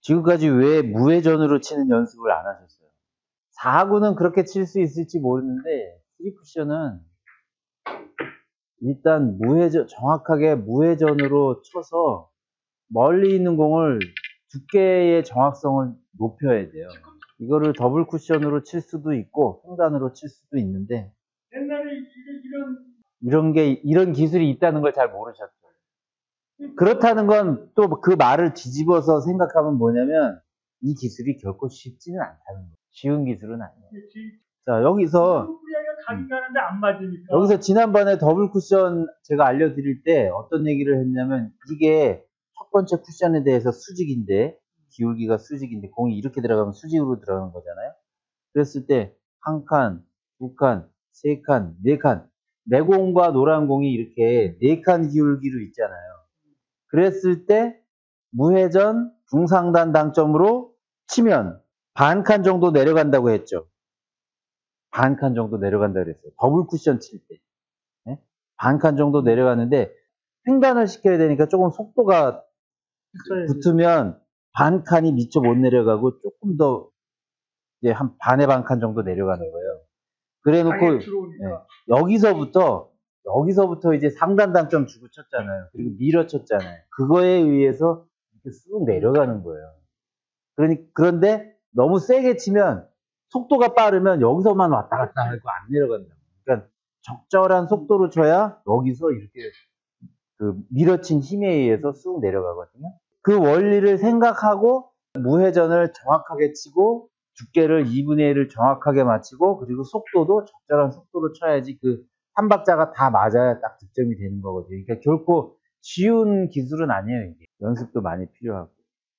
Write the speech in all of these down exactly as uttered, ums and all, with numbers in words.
지금까지 왜 무회전으로 치는 연습을 안 하셨어요? 사 구는 그렇게 칠 수 있을지 모르는데 쓰리 쿠션은 일단 무회전, 정확하게 무회전으로 쳐서 멀리 있는 공을 두께의 정확성을 높여야 돼요. 이거를 더블 쿠션으로 칠 수도 있고 평단으로 칠 수도 있는데 옛날에 이런 이런 게 이런 기술이 있다는 걸 잘 모르셨죠. 그렇다는 건 또 그 말을 뒤집어서 생각하면 뭐냐면 이 기술이 결코 쉽지는 않다는 거예요. 쉬운 기술은 아니에요. 자, 여기서 가긴 가는데 안 맞으니까. 여기서 지난번에 더블 쿠션 제가 알려드릴 때 어떤 얘기를 했냐면 이게 첫 번째 쿠션에 대해서 수직인데 기울기가 수직인데 공이 이렇게 들어가면 수직으로 들어가는 거잖아요. 그랬을 때 한 칸, 두 칸, 세 칸, 네 칸 내공과 노란 공이 이렇게 네 칸 기울기로 있잖아요. 그랬을 때 무회전 중상단 당점으로 치면 반 칸 정도 내려간다고 했죠. 반 칸 정도 내려간다고 그랬어요. 더블 쿠션 칠 때. 네? 반 칸 정도 내려가는데 횡단을 시켜야 되니까 조금 속도가 붙으면 반 칸이 미처 못 내려가고 조금 더 이제 한 반의 반 칸 정도 내려가는 거예요. 그래 놓고 네, 여기서부터 여기서부터 이제 상단 당점 주고 쳤잖아요. 그리고 밀어쳤잖아요. 그거에 의해서 이렇게 쑥 내려가는 거예요. 그러니 그런데 너무 세게 치면 속도가 빠르면 여기서만 왔다 갔다 하고 안 내려간다. 그러니까 적절한 속도로 쳐야 여기서 이렇게 그 밀어친 힘에 의해서 쑥 내려가거든요. 그 원리를 생각하고 무회전을 정확하게 치고 두께를 이분의 일을 정확하게 맞추고 그리고 속도도 적절한 속도로 쳐야지 그 한 박자가 다 맞아야 딱 득점이 되는 거거든요. 그러니까 결코 쉬운 기술은 아니에요. 이게. 연습도 많이 필요하고.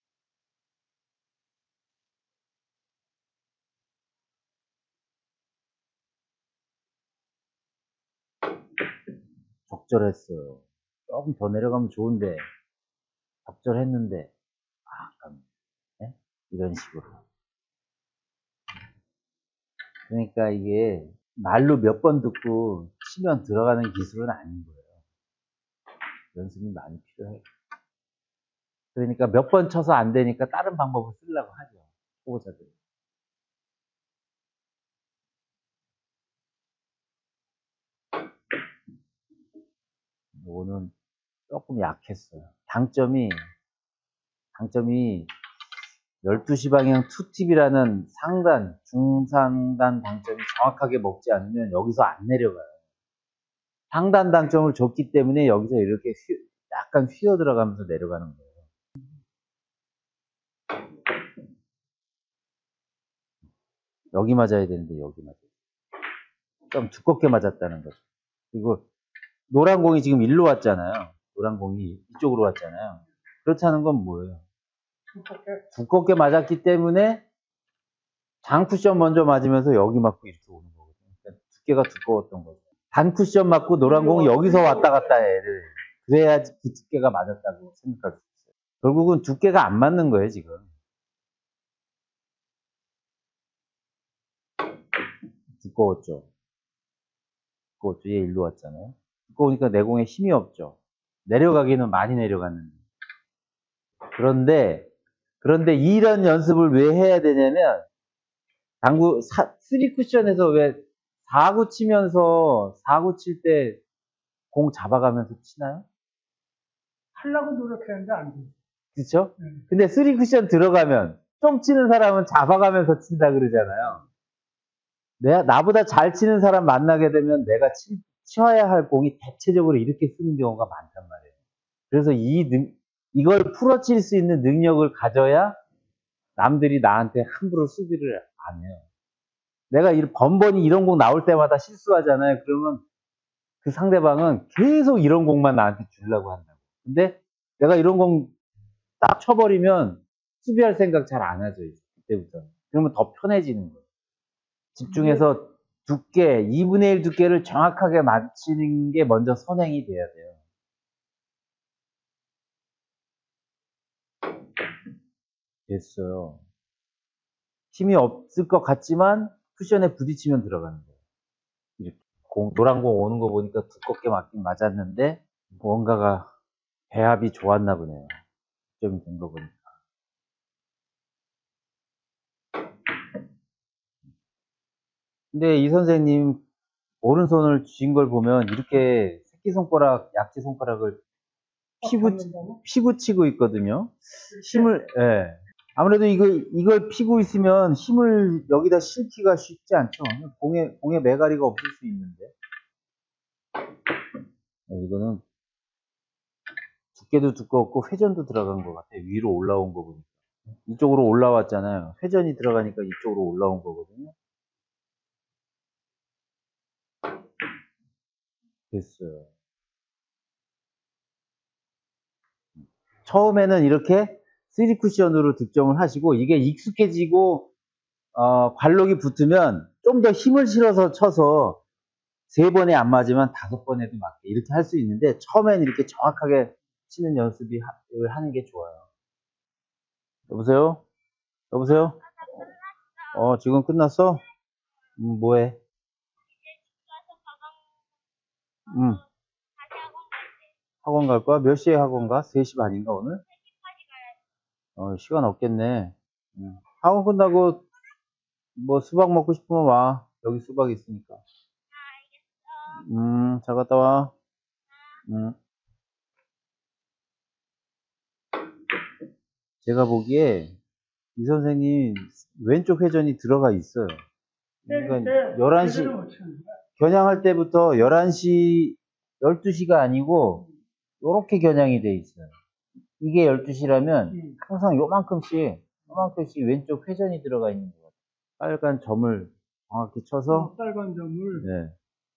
적절했어요. 조금 더 내려가면 좋은데 적절했는데 아, 아깝네. 네? 이런 식으로. 그러니까 이게 말로 몇 번 듣고 치면 들어가는 기술은 아닌 거예요. 연습이 많이 필요해요. 그러니까 몇 번 쳐서 안 되니까 다른 방법을 쓰려고 하죠. 초보자들. 이거는 조금 약했어요. 당점이, 당점이 열두 시 방향 투 팁이라는 상단, 중상단 당점이 정확하게 먹지 않으면 여기서 안 내려가요. 상단 당점을 줬기 때문에 여기서 이렇게 휘, 약간 휘어 들어가면서 내려가는 거예요. 여기 맞아야 되는데 여기 맞아요. 좀 두껍게 맞았다는 거죠. 그리고 노란 공이 지금 일로 왔잖아요. 노란 공이 이쪽으로 왔잖아요. 그렇다는 건 뭐예요? 두껍게. 두껍게 맞았기 때문에 장 쿠션 먼저 맞으면서 여기 맞고 이렇게 오는 거거든요. 그러니까 두께가 두꺼웠던 거죠. 단 쿠션 맞고 노란 공이 여기서 왔다 갔다 해. 그래야지 그 두께가 맞았다고 생각할 수 있어요. 결국은 두께가 안 맞는 거예요, 지금. 두꺼웠죠. 두꺼웠죠. 얘 일로 왔잖아요. 두꺼우니까 내공에 힘이 없죠. 내려가기는 많이 내려갔는데. 그런데, 그런데 이런 연습을 왜 해야 되냐면, 당구, 삼 쿠션에서 왜 사 구 치면서, 사 구 칠 때 공 잡아가면서 치나요? 하려고 노력했는데 안 돼. 그쵸? 음. 근데 삼 쿠션 들어가면, 좀 치는 사람은 잡아가면서 친다 그러잖아요. 내가, 나보다 잘 치는 사람 만나게 되면 내가 치, 쳐야 할 공이 대체적으로 이렇게 쓰는 경우가 많단 말이에요. 그래서 이 능, 이걸 풀어칠 수 있는 능력을 가져야 남들이 나한테 함부로 수비를 안 해요. 내가 이 번번이 이런 공 나올 때마다 실수하잖아요. 그러면 그 상대방은 계속 이런 공만 나한테 주려고 한다고. 근데 내가 이런 공 딱 쳐버리면 수비할 생각 잘 안 하죠. 그때부터. 그러면 더 편해지는 거예요. 집중해서 두께, 이분의 일 두께를 정확하게 맞추는 게 먼저 선행이 돼야 돼요. 됐어요. 힘이 없을 것 같지만 쿠션에 부딪히면 들어가는 거예요. 이렇게 공, 노란 공 오는 거 보니까 두껍게 맞긴 맞았는데 뭔가가 배합이 좋았나 보네요. 득점이 된 거 보니까. 근데 이 선생님 오른손을 쥔 걸 보면 이렇게 새끼손가락, 약지손가락을 피고, 잡는다고? 피고 치고 있거든요. 힘을, 예. 아무래도 이걸, 이걸 피고 있으면 힘을 여기다 실기가 쉽지 않죠. 공에, 공에 매가리가 없을 수 있는데. 어, 이거는 두께도 두껍고 회전도 들어간 것 같아요. 위로 올라온 거 보니까. 이쪽으로 올라왔잖아요. 회전이 들어가니까 이쪽으로 올라온 거거든요. 됐어요. 처음에는 이렇게 쓰리 쿠션으로 득점을 하시고 이게 익숙해지고 어, 관록이 붙으면 좀 더 힘을 실어서 쳐서 세 번에 안 맞으면 다섯 번에도 맞게 이렇게 할 수 있는데 처음에는 이렇게 정확하게 치는 연습을 하는 게 좋아요. 여보세요? 여보세요? 어, 지금 끝났어? 음, 뭐해? 음, 학원 갈 거야? 몇 시에 학원 가? 세 시 반인가 오늘? 어, 시간 없겠네. 음. 학원 끝나고 뭐 수박 먹고 싶으면 와. 여기 수박 있으니까. 음, 잘 갔다 와. 음. 제가 보기에 이 선생님 왼쪽 회전이 들어가 있어요. 그러니까 열한 시 겨냥할 때부터 열한 시, 열두 시가 아니고 요렇게 겨냥이 돼 있어요. 이게 열두 시라면 항상 요만큼씩 요만큼씩 왼쪽 회전이 들어가 있는 것 같아요. 빨간 점을 정확히 쳐서 빨간 점을 네.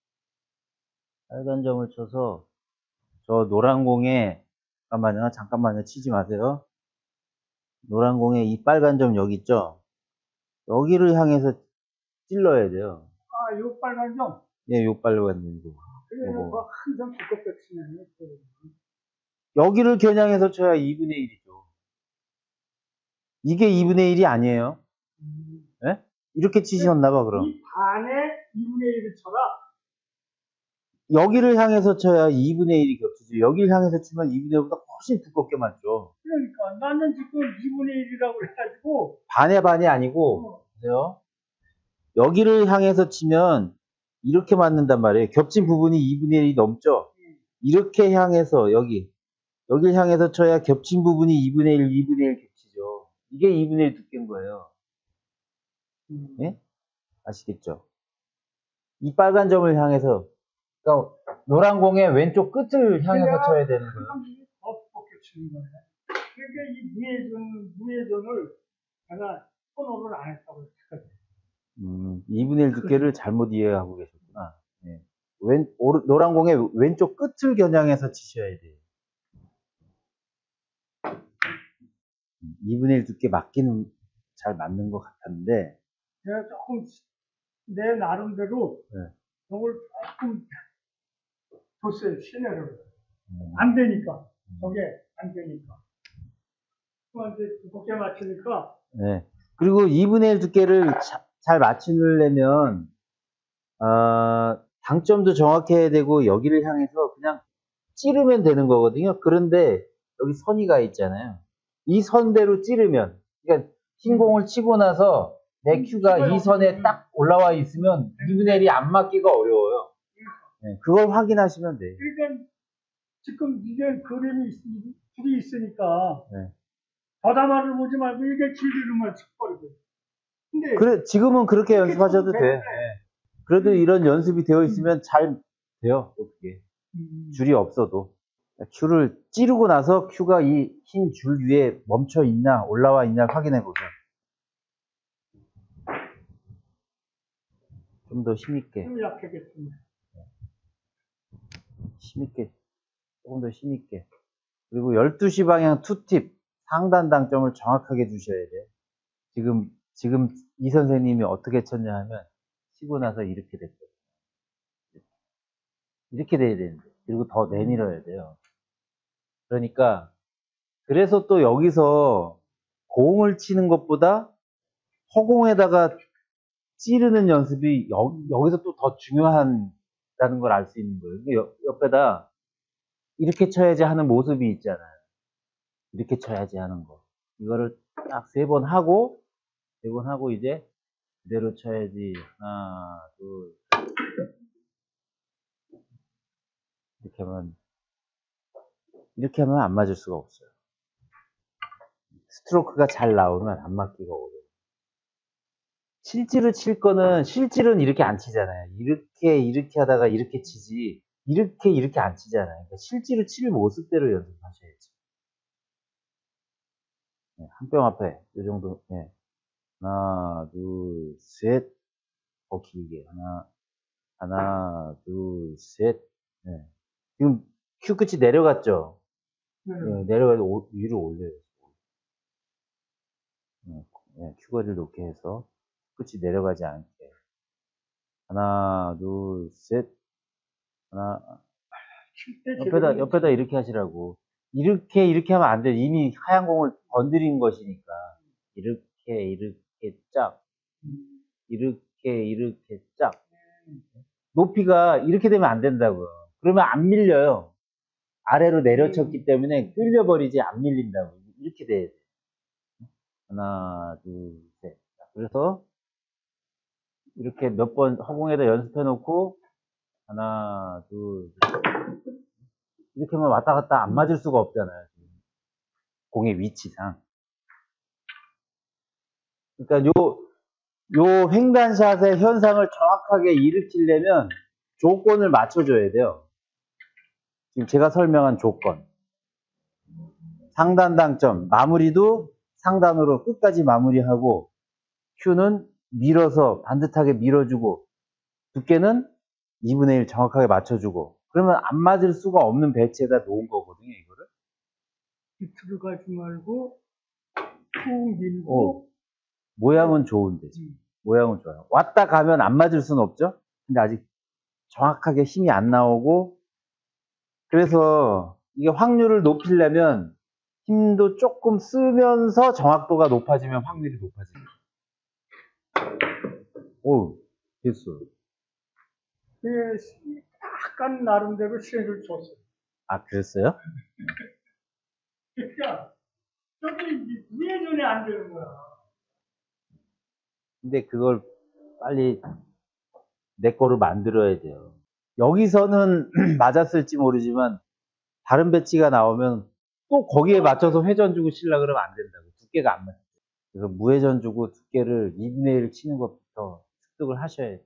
빨간 점을 쳐서 저 노란 공에 잠깐만요. 잠깐만요. 치지 마세요. 노란 공에 이 빨간 점 여기 있죠? 여기를 향해서 찔러야 돼요. 아, 요 빨간 점. 예, 요 빨간 점이고. 그래서 뭐 한점 두껍게 치네. 여기를 겨냥해서 쳐야 이분의 일이죠. 이게 이분의 일이 아니에요. 음. 예? 이렇게 치셨나봐, 그럼. 이 반에 이분의 일을 쳐라. 여기를 향해서 쳐야 이분의 일이 겹치죠. 여기를 향해서 치면 이분의 일보다 훨씬 두껍게 맞죠. 그러니까 나는 지금 이분의 일이라고 해가지고 반의 반이 아니고, 보세요. 여기를 향해서 치면 이렇게 맞는단 말이에요. 겹친 부분이 이분의 일이 넘죠. 이렇게 향해서 여기 여기를 향해서 쳐야 겹친 부분이 이분의 일, 이분의 일 겹치죠. 이게 이분의 일 두께인 거예요. 예? 아시겠죠? 이 빨간 점을 향해서, 그러니까 노란 공의 왼쪽 끝을 향해서 쳐야 되는 거예요. 더 두껍게 치는 거예요. 그러니까 이 무회전, 무회전을 내가 선호를 안 했다고 했거든요. 음, 이분의 일 두께를 잘못 이해하고 계셨구나. 예. 왼, 오른, 노란 공의 왼쪽 끝을 겨냥해서 치셔야 돼요. 이분의 일 두께 맞기는 잘 맞는 것 같았는데, 제가 조금 내 나름대로 네. 저걸 조금 줬어요, 시내를. 음. 안 되니까. 저게 안 되니까. 그런데 두껍게 맞추니까. 네. 그리고 이분의 일 두께를 자, 잘 맞추려면, 어, 당점도 정확해야 되고, 여기를 향해서 그냥 찌르면 되는 거거든요. 그런데 여기 선이가 있잖아요. 이 선대로 찌르면, 그러니까 흰 공을 치고 나서 내 큐가 이 선에 딱 올라와 있으면 이분의 일이 안 맞기가 어려워요. 네, 그걸 확인하시면 돼요. 그러니까 지금 이게 그림이 있, 줄이 있으니까 네. 더다마를 보지 말고 이게 길이로만 쳐버리고. 근데 그래, 지금은 그렇게 그렇게 연습하셔도 쳐도 돼. 되는데. 네. 그래도 이런 연습이 되어 있으면 잘 돼요. 어떻게. 음. 줄이 없어도. 큐를 찌르고 나서 큐가 이 흰 줄 위에 멈춰 있나 올라와 있나 확인해 보세요. 좀 더 힘있게. 좀 약하겠습니다. 힘있게. 조금 더 힘있게. 그리고 열두 시 방향 투팁. 상단 당점을 정확하게 주셔야 돼요. 지금, 지금 이 선생님이 어떻게 쳤냐 하면 치고 나서 이렇게 됐어요. 이렇게 돼야 되는데. 그리고 더 내밀어야 돼요. 그러니까, 그래서 또 여기서 공을 치는 것보다 허공에다가 찌르는 연습이 여, 여기서 또 더 중요하다는 걸 알 수 있는 거예요. 옆, 옆에다 이렇게 쳐야지 하는 모습이 있잖아요. 이렇게 쳐야지 하는 거. 이거를 딱 세 번 하고, 세 번 하고 이제 그대로 쳐야지. 하나, 둘. 이렇게 하면, 이렇게 하면 안 맞을 수가 없어요. 스트로크가 잘 나오면 안 맞기가 어려워요. 실제로 칠 거는, 실제로는 이렇게 안 치잖아요. 이렇게, 이렇게 하다가 이렇게 치지, 이렇게, 이렇게 안 치잖아요. 그러니까 실제로 칠 모습대로 연습하셔야지. 네, 한 뼘 앞에, 이 정도, 네. 하나, 둘, 셋. 더 길게. 하나, 하나, 둘, 셋. 네. 지금 큐 끝이 내려갔죠? 네. 네, 내려가서 위로 올려요. 네, 네, 큐거리를 놓게 해서 끝이 내려가지 않게. 하나, 둘, 셋. 하나, 옆에다, 옆에다 이렇게 하시라고. 이렇게, 이렇게 하면 안 돼. 이미 하얀 공을 건드린 것이니까. 이렇게, 이렇게 쫙. 이렇게, 이렇게 쫙. 높이가 이렇게 되면 안 된다고요. 그러면 안 밀려요. 아래로 내려쳤기 때문에 끌려버리지 안 밀린다고. 이렇게 돼야 돼. 하나, 둘, 셋. 그래서 이렇게 몇 번 허공에다 연습해 놓고 하나, 둘, 셋. 이렇게 하면 왔다 갔다 안 맞을 수가 없잖아요. 공의 위치상. 그러니까 요, 요 횡단샷의 현상을 정확하게 일으키려면 조건을 맞춰줘야 돼요. 지금 제가 설명한 조건. 상단 당점, 마무리도 상단으로 끝까지 마무리하고, 큐는 밀어서 반듯하게 밀어주고, 두께는 이분의 일 정확하게 맞춰주고, 그러면 안 맞을 수가 없는 배치에다 놓은 거거든요, 이거를. 밑으로 가지 말고 푹 밀고. 오, 모양은 좋은데, 지금. 모양은 좋아요. 왔다 가면 안 맞을 수는 없죠? 근데 아직 정확하게 힘이 안 나오고, 그래서 이게 확률을 높이려면 힘도 조금 쓰면서 정확도가 높아지면 확률이 높아집니다. 오, 됐어. 예, 약간 나름대로 시행을 줬어요. 아, 그랬어요? 그러니까 저기 예전에 안 되는 거야. 근데 그걸 빨리 내 거로 만들어야 돼요. 여기서는 맞았을지 모르지만 다른 배치가 나오면 또 거기에 맞춰서 회전 주고 치려고 그러면 안 된다고. 두께가 안 맞아요. 그래서 무회전 주고 두께를 이분의 일 치는 것부터 습득을 하셔야 돼요.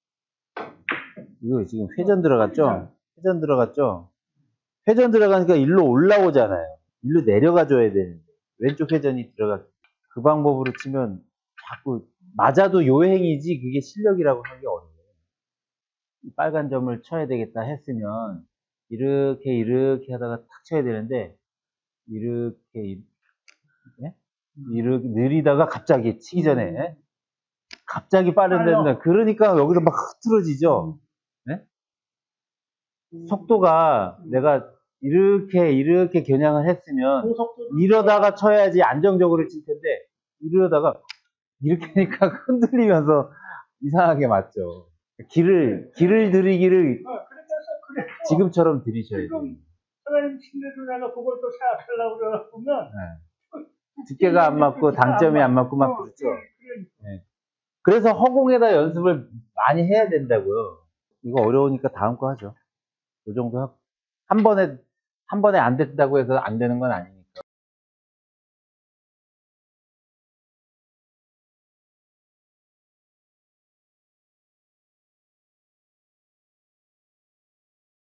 이거 지금 회전 들어갔죠? 회전 들어갔죠? 회전 들어가니까 일로 올라오잖아요. 일로 내려가 줘야 되는데 왼쪽 회전이 들어가. 그 방법으로 치면 자꾸 맞아도 요행이지 그게 실력이라고 하기 어려워요. 빨간 점을 쳐야 되겠다 했으면 이렇게 이렇게 하다가 탁 쳐야 되는데 이렇게 예? 이렇게 느리다가 갑자기 치기 전에 갑자기 빠른데 그러니까 여기서 막 흐트러지죠. 네? 속도가 내가 이렇게 이렇게 겨냥을 했으면 이러다가 쳐야지 안정적으로 칠 텐데 이러다가 이렇게 하니까 흔들리면서 이상하게 맞죠. 길을 길을 들이기를 지금처럼 들이셔야 돼요. 사장님 친데도 내가 그걸 또 생각하려고 그러면 네. 두께가 안 맞고 당점이 안 맞고 막 그렇죠. 네. 그래서 허공에다 연습을 많이 해야 된다고요. 이거 어려우니까 다음 거 하죠. 이 정도 하고 한 번에 한 번에 안 됐다고 해서 안 되는 건 아니에요.